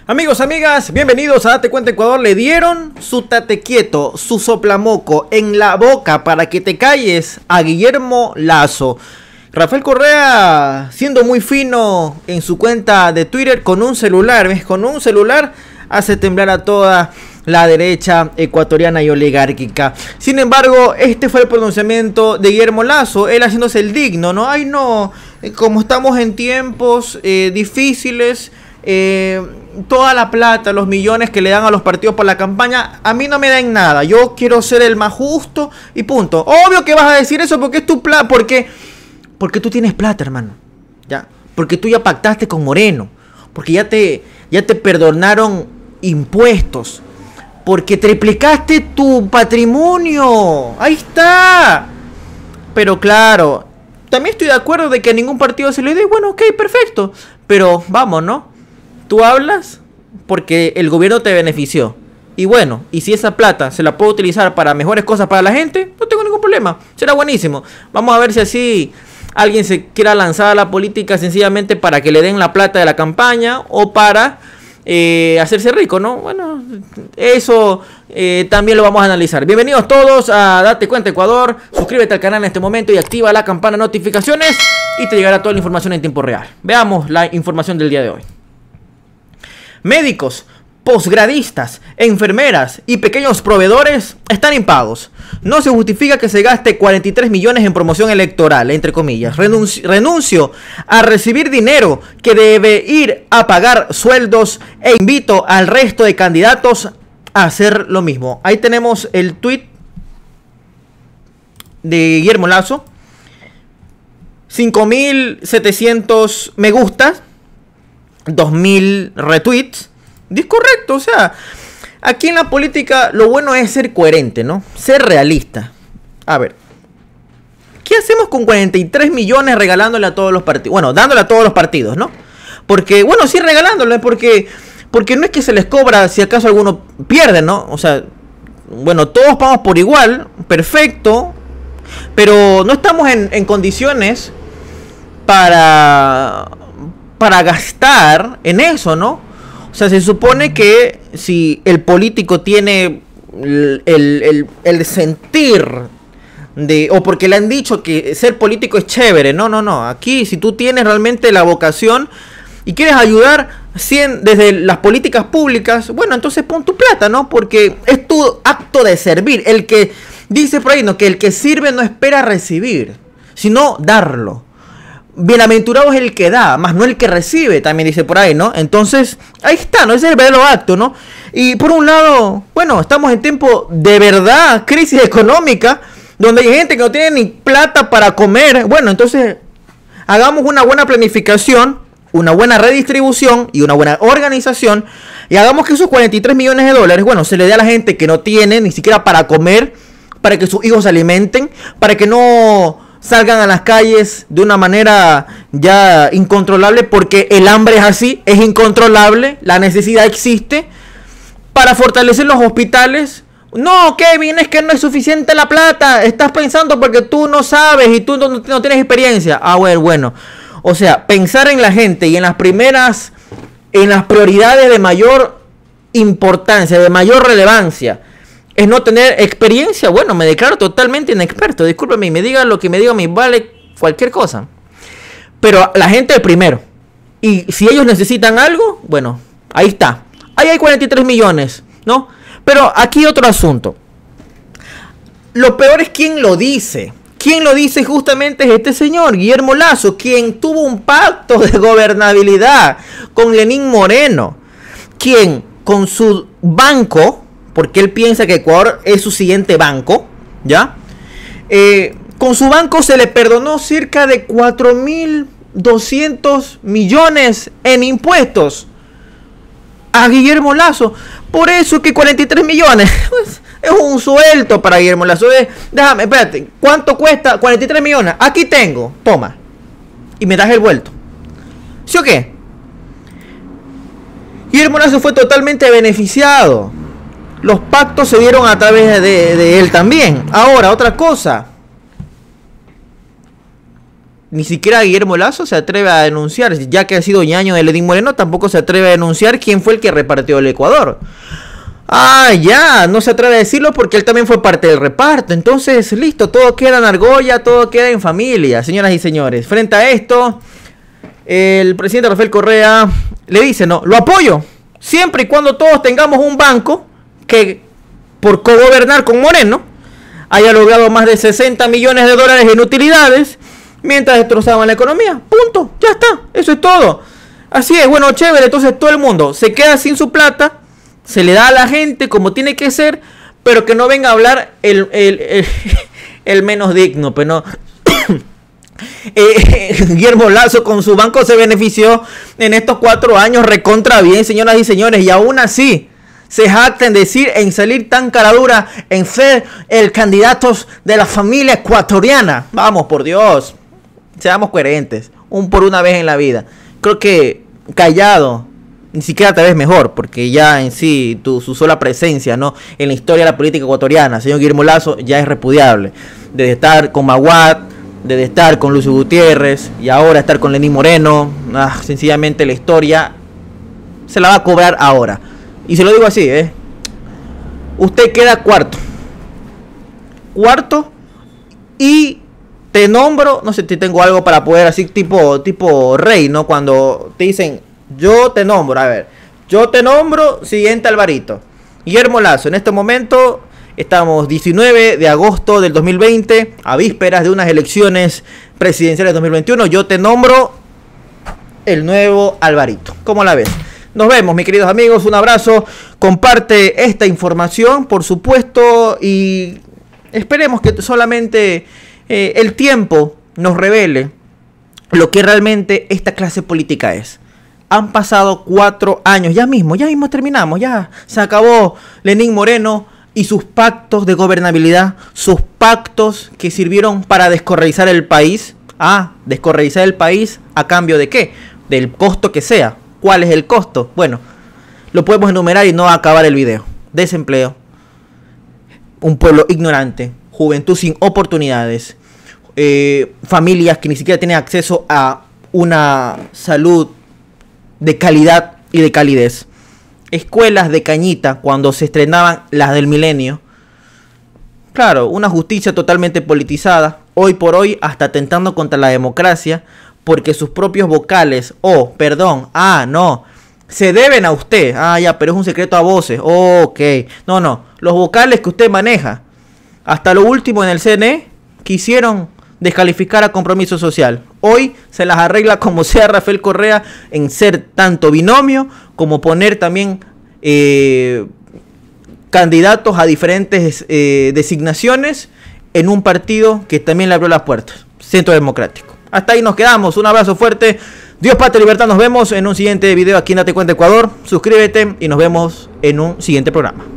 Amigos, amigas, bienvenidos a Date Cuenta Ecuador. Le dieron su tate quieto, su soplamoco en la boca para que te calles a Guillermo Lasso. Rafael Correa, siendo muy fino en su cuenta de Twitter, con un celular, ¿ves? Con un celular hace temblar a toda la derecha ecuatoriana y oligárquica. Sin embargo, este fue el pronunciamiento de Guillermo Lasso, él haciéndose el digno, ¿no? Ay, no, como estamos en tiempos difíciles, toda la plata, los millones que le dan a los partidos por la campaña, a mí no me dan nada. Yo quiero ser el más justo y punto. Obvio que vas a decir eso porque es tu plata, porque tú tienes plata, hermano. Ya, porque tú ya pactaste con Moreno, porque ya te perdonaron impuestos, porque triplicaste tu patrimonio. Ahí está. Pero claro, también estoy de acuerdo de que a ningún partido se le dé. Bueno, ok, perfecto. Pero vamos, ¿no? Tú hablas porque el gobierno te benefició. Y bueno, y si esa plata se la puedo utilizar para mejores cosas para la gente, no tengo ningún problema. Será buenísimo. Vamos a ver si así alguien se quiera lanzar a la política sencillamente para que le den la plata de la campaña o para hacerse rico, ¿no? Bueno, eso también lo vamos a analizar. Bienvenidos todos a Date Cuenta Ecuador. Suscríbete al canal en este momento y activa la campana de notificaciones y te llegará toda la información en tiempo real. Veamos la información del día de hoy. Médicos, posgradistas, enfermeras y pequeños proveedores están impagos. No se justifica que se gaste 43 millones en promoción electoral, entre comillas. Renuncio a recibir dinero que debe ir a pagar sueldos e invito al resto de candidatos a hacer lo mismo. Ahí tenemos el tweet de Guillermo Lasso. 5.700 me gustas. 2000 retweets. Es correcto, o sea, aquí en la política lo bueno es ser coherente, ¿no? Ser realista. A ver, ¿qué hacemos con 43 millones regalándole a todos los partidos? Bueno, dándole a todos los partidos, ¿no? Porque, bueno, sí regalándole, porque no es que se les cobra si acaso alguno pierde, ¿no? O sea, bueno, todos pagamos por igual, perfecto, pero no estamos en condiciones para gastar en eso, ¿no? O sea, se supone que si el político tiene el sentir de, o porque le han dicho que ser político es chévere, no, aquí si tú tienes realmente la vocación y quieres ayudar desde las políticas públicas, bueno, entonces pon tu plata, ¿no? Porque es tu acto de servir. El que dice por ahí, ¿no? Que el que sirve no espera recibir, sino darlo. Bienaventurado es el que da, más no el que recibe, también dice por ahí, ¿no? Entonces, ahí está, ¿no? Ese es el verdadero acto, ¿no? Y por un lado, bueno, estamos en tiempo de verdad, crisis económica, donde hay gente que no tiene ni plata para comer. Bueno, entonces, hagamos una buena planificación, una buena redistribución y una buena organización, y hagamos que esos 43 millones de dólares, bueno, se le dé a la gente que no tiene ni siquiera para comer, para que sus hijos se alimenten, para que no salgan a las calles de una manera ya incontrolable, porque el hambre es así, es incontrolable, la necesidad existe, para fortalecer los hospitales. No, Kevin, es que no es suficiente la plata, estás pensando porque tú no sabes y tú no tienes experiencia. Ah, bueno, o sea, pensar en la gente y en las prioridades de mayor importancia, de mayor relevancia, es no tener experiencia. Bueno, me declaro totalmente inexperto. Discúlpeme y me diga lo que me diga, me vale cualquier cosa. Pero la gente es primero. Y si ellos necesitan algo, bueno, ahí está. Ahí hay 43 millones, ¿no? Pero aquí otro asunto. Lo peor es quién lo dice. Quien lo dice justamente es este señor, Guillermo Lasso, quien tuvo un pacto de gobernabilidad con Lenín Moreno. Quien con su banco, porque él piensa que Ecuador es su siguiente banco, ¿ya? Con su banco se le perdonó cerca de 4.200 millones en impuestos a Guillermo Lasso. Por eso que 43 millones pues, es un sueldo para Guillermo Lasso. Déjame, espérate, ¿cuánto cuesta 43 millones? Aquí tengo, toma. Y me das el vuelto. ¿Sí o qué? Guillermo Lasso fue totalmente beneficiado. Los pactos se dieron a través de él también. Ahora, otra cosa. Ni siquiera Guillermo Lasso se atreve a denunciar, ya que ha sido ñaño de Lenín Moreno, tampoco se atreve a denunciar quién fue el que repartió el Ecuador. Ah, ya, no se atreve a decirlo porque él también fue parte del reparto. Entonces, listo, todo queda en argolla, todo queda en familia, señoras y señores. Frente a esto, el presidente Rafael Correa le dice, no, lo apoyo, siempre y cuando todos tengamos un banco que, por cogobernar con Moreno, haya logrado más de 60 millones de dólares en utilidades, mientras destrozaban la economía. Punto, ya está, eso es todo. Así es, bueno, chévere, entonces todo el mundo se queda sin su plata, se le da a la gente como tiene que ser, pero que no venga a hablar el menos digno, pero no. Guillermo Lasso con su banco se benefició en estos 4 años recontra bien, señoras y señores, y aún así se jacta en decir, en salir tan caradura, en ser el candidato de la familia ecuatoriana. Vamos, por Dios, seamos coherentes, por una vez en la vida. Creo que callado ni siquiera te ves mejor, porque ya en sí su sola presencia, ¿no?, en la historia de la política ecuatoriana, señor Guillermo Lasso, ya es repudiable. Desde estar con Maguad, desde estar con Lucio Gutiérrez y ahora estar con Lenín Moreno, sencillamente la historia se la va a cobrar ahora. Y se lo digo así, usted queda cuarto y te nombro, no sé si tengo algo para poder así tipo rey, ¿no? Cuando te dicen, yo te nombro, a ver, yo te nombro siguiente Alvarito. Guillermo Lasso, en este momento estamos 19 de agosto del 2020, a vísperas de unas elecciones presidenciales 2021, yo te nombro el nuevo Alvarito. ¿Cómo la ves? Nos vemos, mis queridos amigos, un abrazo, comparte esta información, por supuesto, y esperemos que solamente el tiempo nos revele lo que realmente esta clase política es. Han pasado 4 años, ya mismo terminamos, ya se acabó Lenín Moreno y sus pactos de gobernabilidad, sus pactos que sirvieron para descorreizar el país. Descorreizar el país ¿a cambio de qué? Del costo que sea. ¿Cuál es el costo? Bueno, lo podemos enumerar y no acabar el video. Desempleo, un pueblo ignorante, juventud sin oportunidades, familias que ni siquiera tienen acceso a una salud de calidad y de calidez, escuelas de cañita cuando se estrenaban las del milenio. Claro, una justicia totalmente politizada, hoy por hoy hasta atentando contra la democracia, porque sus propios vocales, se deben a usted. Pero es un secreto a voces. Ok. No, los vocales que usted maneja, hasta lo último en el CNE, quisieron descalificar a Compromiso Social. Hoy se las arregla como sea Rafael Correa en ser tanto binomio como poner también candidatos a diferentes designaciones en un partido que también le abrió las puertas, Centro Democrático. Hasta ahí nos quedamos, un abrazo fuerte, Dios, patria, libertad, nos vemos en un siguiente video aquí en Date Cuenta Ecuador, suscríbete y nos vemos en un siguiente programa.